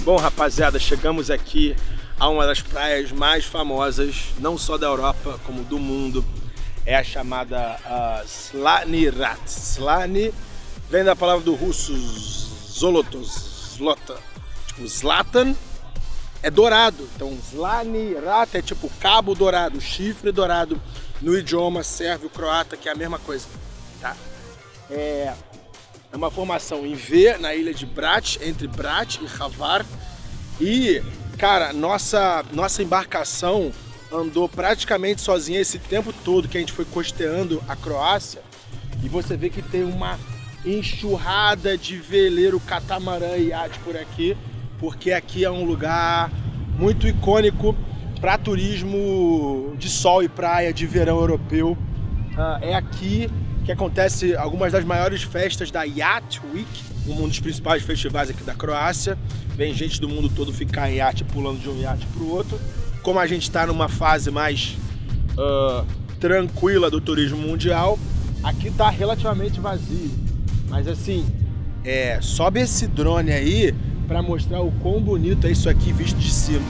Bom, rapaziada, chegamos aqui a uma das praias mais famosas, não só da Europa, como do mundo. É a chamada Zlatni Rat. Zlatni vem da palavra do russo zlota. Tipo, Zlatan é dourado. Então, Zlatni Rat é tipo cabo dourado, chifre dourado no idioma sérvio-croata, que é a mesma coisa, tá? É uma formação em V na ilha de Brač, entre Brač e Hvar. E, cara, nossa embarcação andou praticamente sozinha esse tempo todo que a gente foi costeando a Croácia. E você vê que tem uma enxurrada de veleiro, catamarã e iate por aqui, porque aqui é um lugar muito icônico para turismo de sol e praia de verão europeu. É aqui que acontece algumas das maiores festas da Yacht Week, um dos principais festivais aqui da Croácia. Vem gente do mundo todo ficar em iate, pulando de um iate para o outro. Como a gente está numa fase mais tranquila do turismo mundial, aqui está relativamente vazio. Mas assim, sobe esse drone aí para mostrar o quão bonito é isso aqui visto de cima.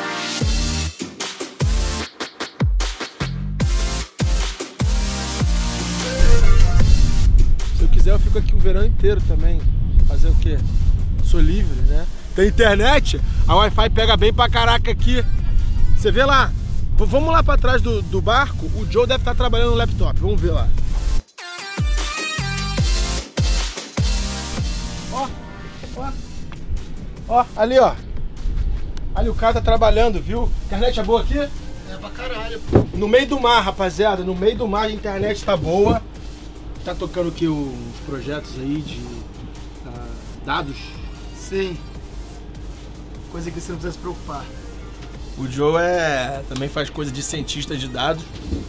Se eu quiser eu fico aqui o verão inteiro também. Fazer o quê? Sou livre, né? Tem internet, a Wi-Fi pega bem pra caraca aqui. Você vê lá, vamos lá pra trás do barco, o Joe deve estar trabalhando no laptop, vamos ver lá. Ó, ali ó. Ali o cara tá trabalhando, viu? Internet é boa aqui? É pra caralho, pô. No meio do mar, rapaziada, no meio do mar a internet tá boa. Tá tocando aqui uns projetos aí de dados. Sim. Coisa que você não precisa se preocupar. O Joe também faz coisa de cientista de dados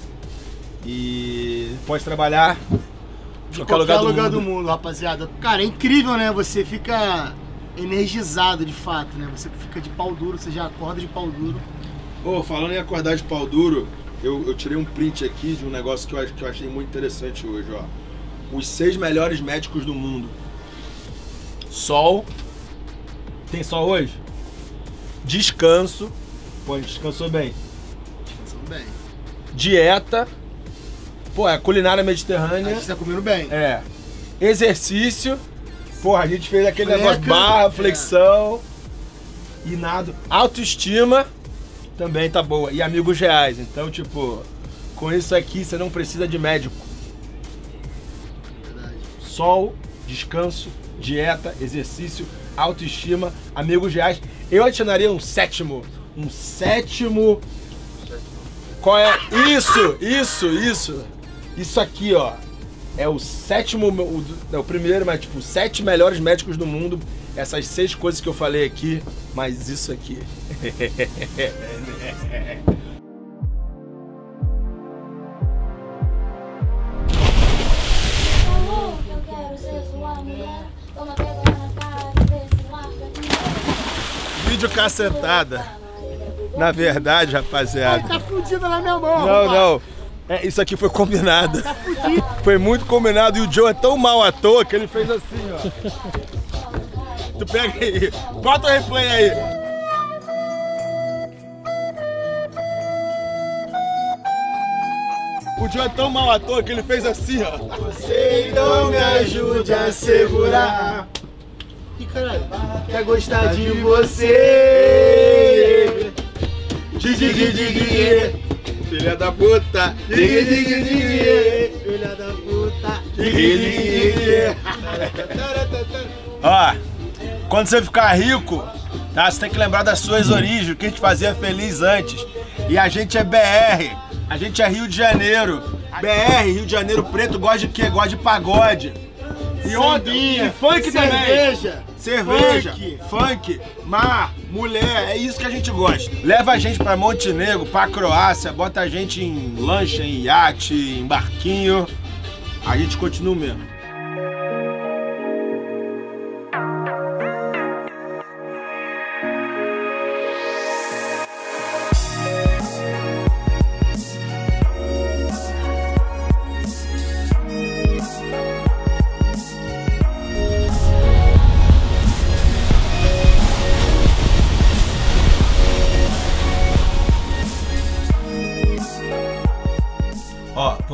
e pode trabalhar em qualquer lugar do mundo, rapaziada. Cara, é incrível, né? Você fica energizado de fato, né? Você fica de pau duro, você já acorda de pau duro. Falando em acordar de pau duro, eu tirei um print aqui de um negócio que eu achei muito interessante hoje, ó. Os 6 melhores médicos do mundo. Sol. Tem sol hoje? Descanso. Pô, descansou bem. Descansou bem. Dieta. Pô, a culinária mediterrânea. A gente tá comendo bem. Exercício. Porra, a gente fez aquele negócio, barra, flexão. E nada. Autoestima também tá boa. E amigos reais. Então, tipo, com isso aqui você não precisa de médico. Verdade. Sol, Descanso, dieta, exercício, autoestima, amigos reais. Eu adicionaria um sétimo. Qual é? Isso. Isso aqui, ó. É o sétimo, o primeiro, mas tipo, 7 melhores médicos do mundo. Essas 6 coisas que eu falei aqui, mas isso aqui. Vídeo cacetada. Na verdade, rapaziada. Tá fudido na minha mão. Não. Isso aqui foi combinado. Tá fudido. Foi muito combinado e o Joe é tão mal à toa que ele fez assim, ó. Tu pega aí. Bota o replay aí. O Joe é tão mal à toa que ele fez assim, ó. Você então me ajude a segurar. Ih, caralho. Quer gostar de você. Filha da puta. Filha da puta. Ó, quando você ficar rico, tá? Você tem que lembrar das suas origens, o que a gente fazia feliz antes. E a gente é BR, a gente é Rio de Janeiro. BR, Rio de Janeiro preto, gosta de quê? Gosta de pagode. E funk também. Cerveja, funk, mar, mulher, é isso que a gente gosta. Leva a gente pra Montenegro, pra Croácia, bota a gente em lancha, em iate, em barquinho. A gente continua mesmo.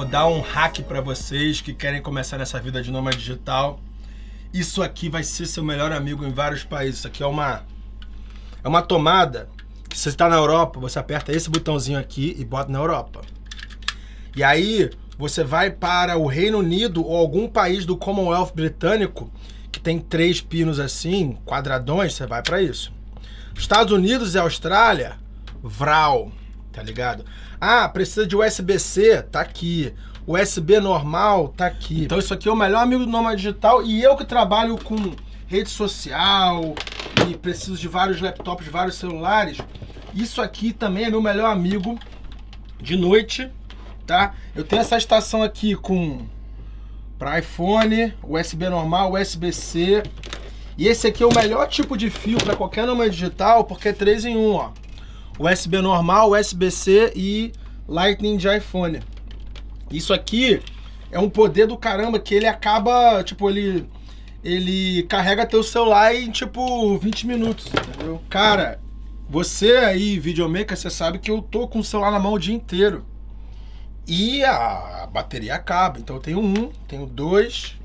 Vou dar um hack para vocês que querem começar nessa vida de nômade digital. Isso aqui vai ser seu melhor amigo em vários países. Isso aqui é uma tomada que, se você está na Europa, você aperta esse botãozinho aqui e bota na Europa. E aí você vai para o Reino Unido ou algum país do Commonwealth britânico que tem 3 pinos assim, quadradões, você vai para isso. Estados Unidos e Austrália, VRAL, tá ligado? Ah, precisa de USB-C, tá aqui. USB normal, tá aqui. Então isso aqui é o melhor amigo do Nômade Digital, e eu que trabalho com rede social e preciso de vários laptops, de vários celulares, isso aqui também é meu melhor amigo de noite, tá? Eu tenho essa estação aqui para iPhone, USB normal, USB-C. E esse aqui é o melhor tipo de fio para qualquer nômade digital, porque é 3 em 1, ó. USB normal, USB-C e Lightning de iPhone. Isso aqui é um poder do caramba, que ele acaba, tipo, ele carrega teu celular em, tipo, 20 minutos, entendeu? Cara, você aí, videomaker, você sabe que eu tô com o celular na mão o dia inteiro. E a bateria acaba. Então eu tenho 1, tenho 2,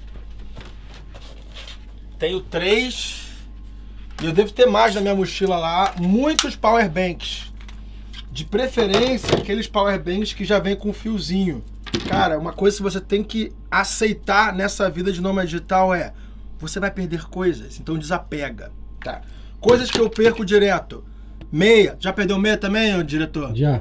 tenho 3... E eu devo ter mais na minha mochila lá, muitos power banks. De preferência, aqueles power banks que já vem com um fiozinho. Cara, uma coisa que você tem que aceitar nessa vida de nômade digital é: você vai perder coisas, então desapega, tá? Coisas que eu perco direto. Meia. Já perdeu meia também, diretor? Já.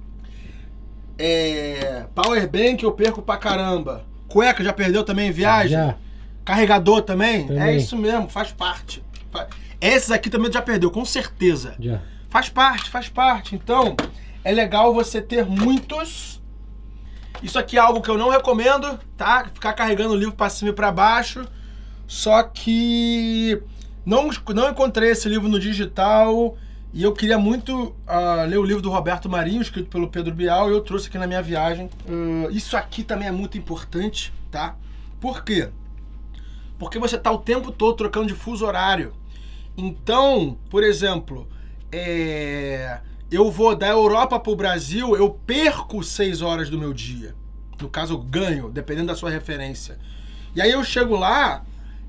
Power bank eu perco pra caramba. Cueca já perdeu também em viagem? Já. Carregador também? É isso mesmo, faz parte. Esses aqui também já perdeu, com certeza. Já. Faz parte. Então, é legal você ter muitos. Isso aqui é algo que eu não recomendo, tá? Ficar carregando o livro pra cima e pra baixo. Só que não encontrei esse livro no digital. E eu queria muito ler o livro do Roberto Marinho, escrito pelo Pedro Bial, e eu trouxe aqui na minha viagem. Isso aqui também é muito importante, tá? Por quê? Porque você tá o tempo todo trocando de fuso horário. Então, por exemplo, eu vou da Europa para o Brasil, eu perco 6 horas do meu dia. No caso, eu ganho, dependendo da sua referência. E aí eu chego lá,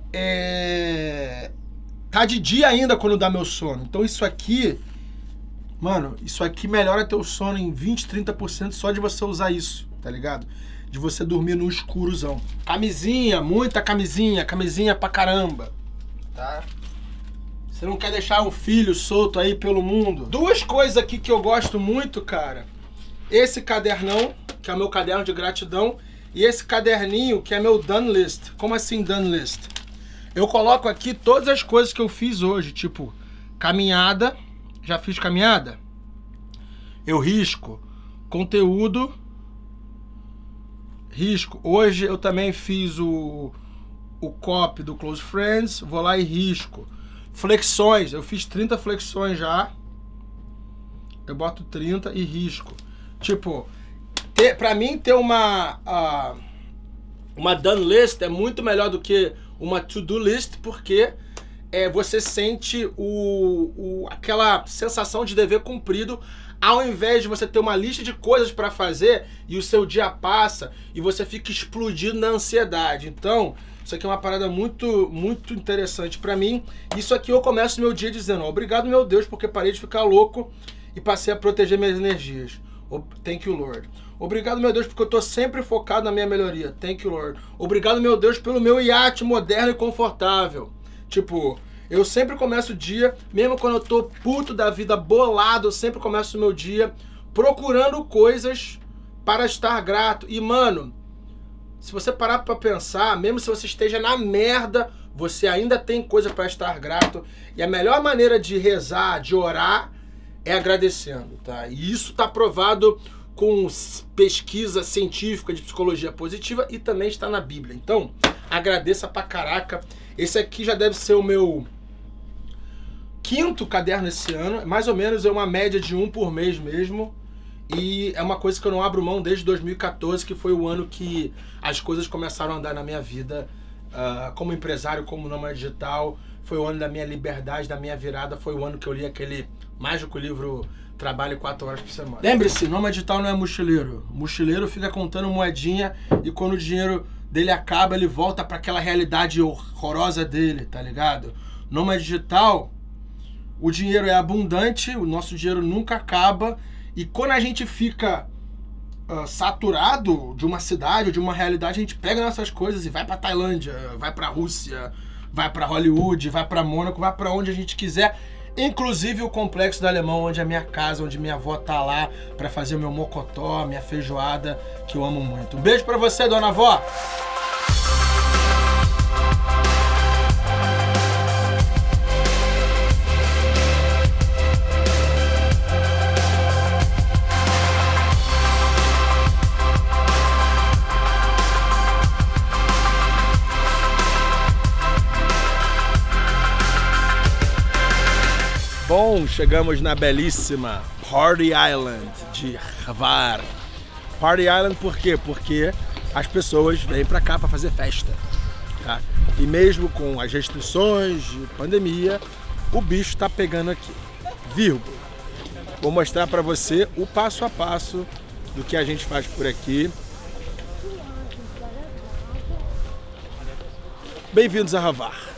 tá de dia ainda quando dá meu sono. Então isso aqui, mano, isso aqui melhora teu sono em 20, 30% só de você usar isso, tá ligado? De você dormir no escurozão. Camisinha, muita camisinha pra caramba, tá? Você não quer deixar um filho solto aí pelo mundo? 2 coisas aqui que eu gosto muito, cara. Esse cadernão, que é o meu caderno de gratidão, e esse caderninho, que é meu done list. Como assim done list? Eu coloco aqui todas as coisas que eu fiz hoje, tipo caminhada. Já fiz caminhada? Eu risco. Conteúdo. Risco. Hoje eu também fiz o copy do Close Friends. Vou lá e risco. Flexões, eu fiz 30 flexões já. Eu boto 30 e risco. Tipo, pra mim ter uma done list é muito melhor do que uma to-do list, porque você sente aquela sensação de dever cumprido, ao invés de você ter uma lista de coisas para fazer e o seu dia passa e você fica explodindo na ansiedade. Então, isso aqui é uma parada muito, muito interessante pra mim. Isso aqui eu começo meu dia dizendo: obrigado, meu Deus, porque parei de ficar louco e passei a proteger minhas energias. Thank you, Lord. Obrigado, meu Deus, porque eu tô sempre focado na minha melhoria. Thank you, Lord. Obrigado, meu Deus, pelo meu iate moderno e confortável. Tipo, eu sempre começo o dia, mesmo quando eu tô puto da vida, bolado, eu sempre começo o meu dia procurando coisas para estar grato. E, mano, se você parar pra pensar, mesmo se você esteja na merda, você ainda tem coisa para estar grato. E a melhor maneira de rezar, de orar, é agradecendo, tá? E isso tá provado com pesquisa científica de psicologia positiva e também está na Bíblia. Então, agradeça pra caraca. Esse aqui já deve ser o meu 5º caderno esse ano. Mais ou menos é uma média de 1 por mês mesmo. E é uma coisa que eu não abro mão desde 2014, que foi o ano que as coisas começaram a andar na minha vida, como empresário, como nômade digital. foi o ano da minha liberdade, da minha virada, foi o ano que eu li aquele mágico livro Trabalhe 4 horas por semana. Lembre-se, nômade digital não é mochileiro. O mochileiro fica contando moedinha e quando o dinheiro dele acaba, ele volta para aquela realidade horrorosa dele, tá ligado? Nômade digital, o dinheiro é abundante, o nosso dinheiro nunca acaba e quando a gente fica saturado de uma cidade ou de uma realidade, a gente pega nossas coisas e vai pra Tailândia, vai pra Rússia, vai pra Hollywood, vai pra Mônaco, vai pra onde a gente quiser. Inclusive o Complexo do Alemão, onde é a minha casa, onde minha avó tá lá pra fazer o meu mocotó, minha feijoada, que eu amo muito. Um beijo pra você, dona avó! Bom, chegamos na belíssima Party Island de Hvar. Party Island por quê? Porque as pessoas vêm pra cá pra fazer festa, tá? E mesmo com as restrições de pandemia, o bicho tá pegando aqui. Vírgula. Vou mostrar pra você o passo a passo do que a gente faz por aqui. Bem-vindos a Hvar.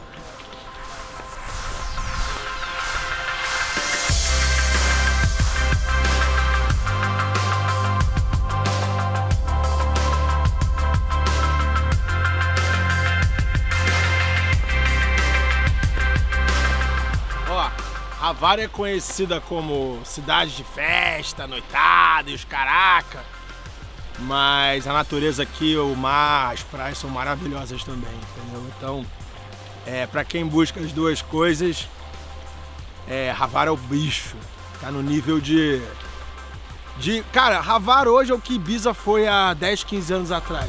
Hvar é conhecida como cidade de festa, noitada e os caraca, mas a natureza aqui, o mar, as praias são maravilhosas também, entendeu? Então, pra quem busca as duas coisas, Hvar é o bicho, tá no nível de... Cara, Hvar hoje é o que Ibiza foi há 10, 15 anos atrás.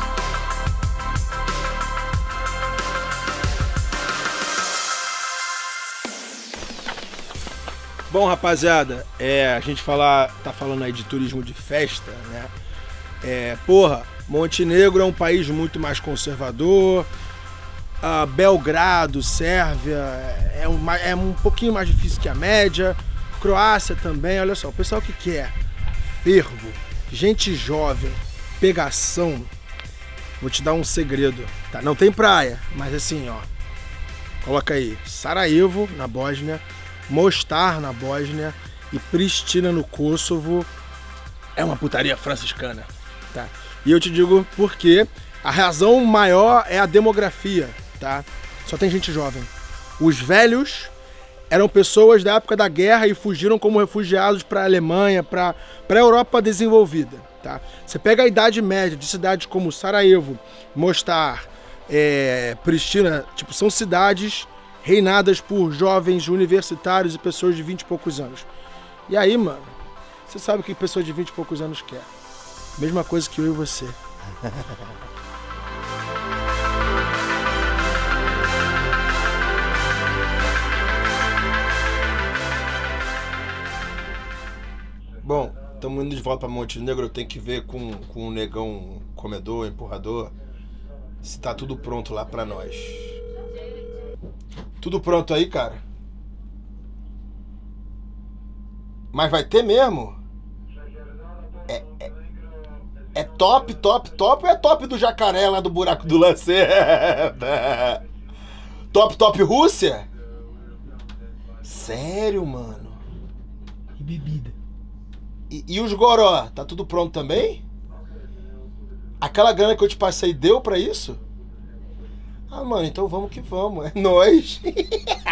Bom, rapaziada, a gente tá falando aí de turismo de festa, né? Porra, Montenegro é um país muito mais conservador, Belgrado, Sérvia, é um pouquinho mais difícil que a média, Croácia também, olha só, o pessoal que quer fervo, gente jovem, pegação, vou te dar um segredo, tá? Não tem praia, mas assim, ó, coloca aí, Sarajevo, na Bósnia, Mostar na Bósnia e Pristina no Kosovo é uma putaria franciscana, tá? E eu te digo porque a razão maior é a demografia, tá? Só tem gente jovem. Os velhos eram pessoas da época da guerra e fugiram como refugiados para a Alemanha, para a Europa desenvolvida, tá? Você pega a idade média de cidades como Sarajevo, Mostar, Pristina, tipo, são cidades reinadas por jovens universitários e pessoas de 20 e poucos anos. E aí, mano, você sabe o que pessoa de 20 e poucos anos quer. Mesma coisa que eu e você. Bom, estamos indo de volta para Montenegro. Eu tenho que ver com o negão comedor, empurrador, se tá tudo pronto lá para nós. Tudo pronto aí, cara? Mas vai ter mesmo? É top, top, top ou é top do jacaré lá do buraco do Lacerda? Top, top Rússia? Sério, mano? E bebida? E os goró? Tá tudo pronto também? Aquela grana que eu te passei deu pra isso? Ah, mano, então vamos que vamos. É nóis.